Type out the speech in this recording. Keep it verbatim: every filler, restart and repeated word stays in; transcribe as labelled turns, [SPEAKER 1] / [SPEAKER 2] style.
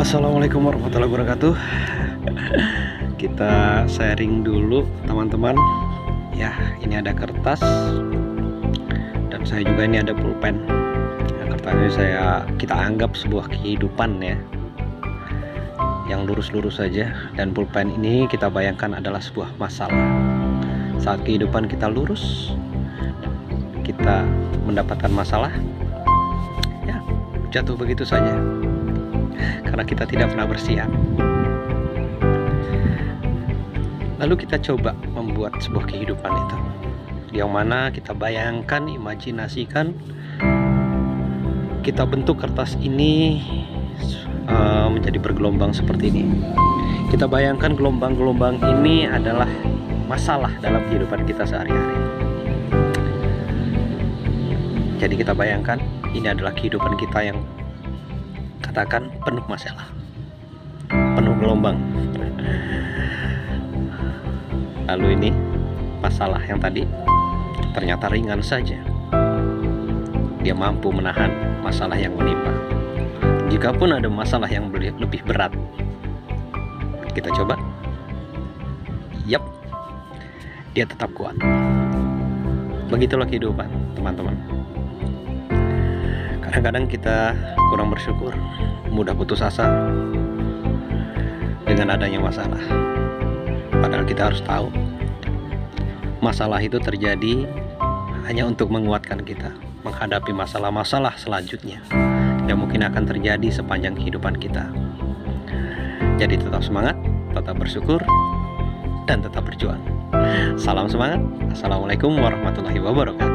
[SPEAKER 1] Assalamualaikum warahmatullahi wabarakatuh. Kita sharing dulu teman-teman. Ya, ini ada kertas dan saya juga ini ada pulpen. Nah, kertas ini saya kita anggap sebuah kehidupan ya, yang lurus-lurus saja, dan pulpen ini kita bayangkan adalah sebuah masalah. Saat kehidupan kita lurus, kita mendapatkan masalah, ya jatuh begitu saja. Karena kita tidak pernah bersiap. Lalu kita coba membuat sebuah kehidupan itu, yang mana kita bayangkan, imajinasikan, kita bentuk kertas ini uh, menjadi bergelombang seperti ini. Kita bayangkan gelombang-gelombang ini adalah masalah dalam kehidupan kita sehari-hari. Jadi kita bayangkan ini adalah kehidupan kita yang katakan penuh masalah, penuh gelombang. Lalu ini masalah yang tadi ternyata ringan saja, dia mampu menahan masalah yang menimpa. Jikapun ada masalah yang lebih berat, kita coba, yap, dia tetap kuat. Begitulah kehidupan teman-teman. Kadang-kadang kita kurang bersyukur, mudah putus asa dengan adanya masalah. Padahal kita harus tahu, masalah itu terjadi hanya untuk menguatkan kita menghadapi masalah-masalah selanjutnya yang mungkin akan terjadi sepanjang kehidupan kita. Jadi tetap semangat, tetap bersyukur, dan tetap berjuang. Salam semangat. Assalamualaikum warahmatullahi wabarakatuh.